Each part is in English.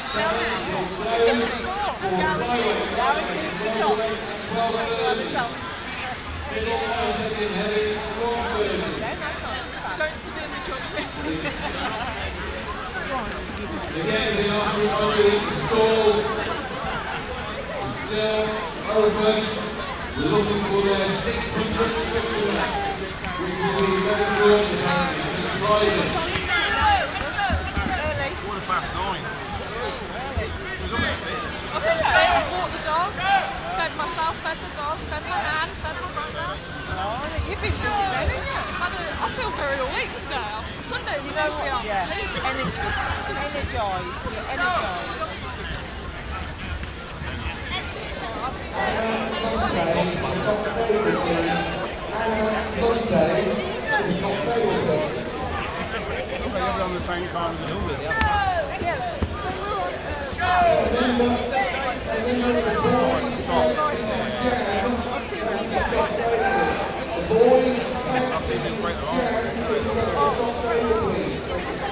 It's the score. Guaranteed. Guaranteed for top. Don't severely judge me. Again, the last reminder, the score is still open. We're looking for their 600th Christmas act, which will be very short and Friday. Quarter past 9. We're looking at 6. I've got 6, walked the dog, fed myself, fed the dog, fed my nan, fed my granddad. You've been busy then, haven't you? I feel very awake today. Sundays you know usually half asleep. Energized. You're energized. Monday to the top table, please. Monday to the top table, please. They're on the same time as the Hoover, yeah. The boys tag I've seen them break the arm. top table, please.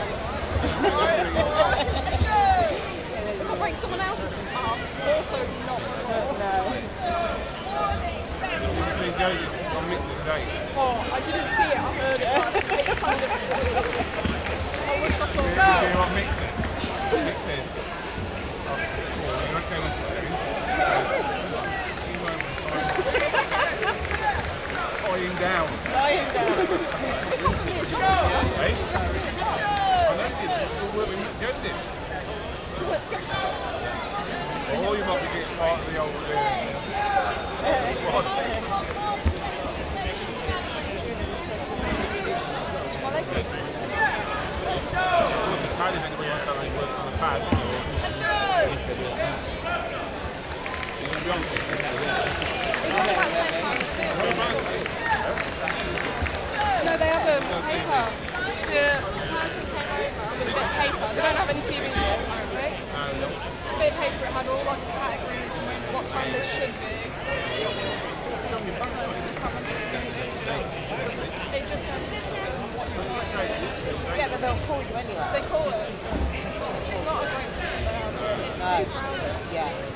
If I break someone else's arm, also not before. I've seen Joe just on Mick today. Oh, I didn't see it, I heard it. It sounded I wish I saw You it. hear what Mick said? Mick said, you're okay with it. He won't tie him down. Lying down. Hey? I know you did. It's all work with Mick Joe did. So let's go. Or you might be getting part of the old squad. My legs are It's a pad if anybody wants to have any work on a pad. You can be on it. No, they have a paper. The person came over with a bit of paper. They don't have any TVs here, apparently. A bit of paper, it had all like the categories and what time this should be. It just says what you want. Yeah, but they'll call you anyway. They call it. It's not a great system they have. It's too crowded. Yeah.